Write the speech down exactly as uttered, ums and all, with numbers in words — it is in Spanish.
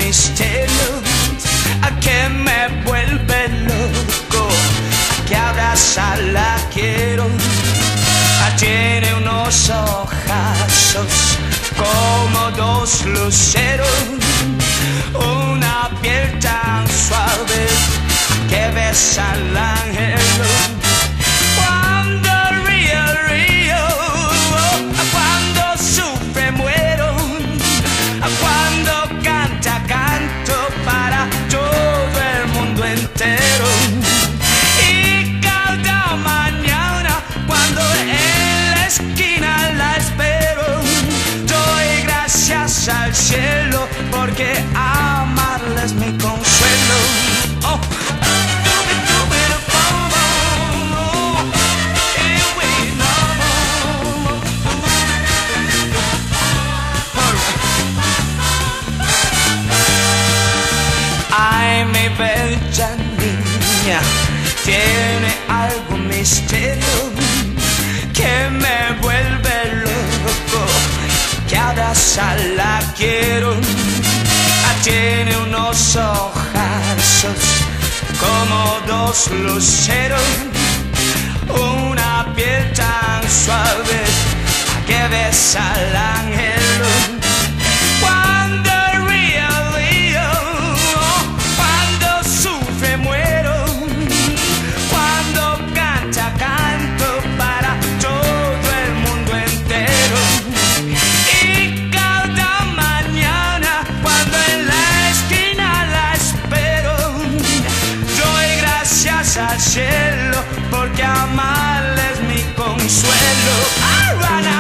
misterio que me vuelve loco, que abraza la quiero. Tiene unos ojazos como dos luceros, una piel tan suave que besa al ángel. Cuando río, río, cuando sufre, muero, cuando canta, canto para todo el mundo entero. Y cada mañana cuando en la esquina la espero, doy gracias al cielo porque amarla es mi consuelo. Oh. Ay, mi bella niña, tiene algo misterio que me vuelve loco, que abraza la quiero. Tiene unos ojazos como dos luceros, una piel tan suave que besa al ángel. Cuando río, río, cuando sufre, muero, cuando canta, canto para todo el mundo entero. Y cada mañana cuando en la esquina la espero, doy gracias al cielo porque amarla es mi consuelo.